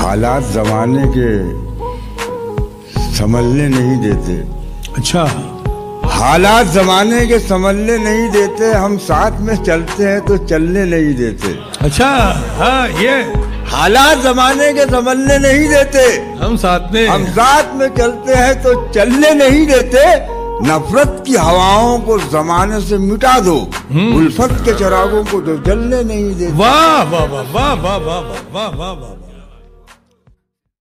हालात जमाने के संभलने नहीं देते। अच्छा, हालात जमाने के संभलने नहीं देते, हम साथ में चलते हैं तो चलने नहीं देते। अच्छा, हाँ, ये हालात जमाने के संभलने नहीं देते, हम साथ में चलते हैं तो चलने नहीं देते। नफरत की हवाओं को जमाने से मिटा दो, उल्फत के चिरागों को तो जलने नहीं देते। वाह वाह वाह वाह वाह वाह वाह वाह वाह वाह।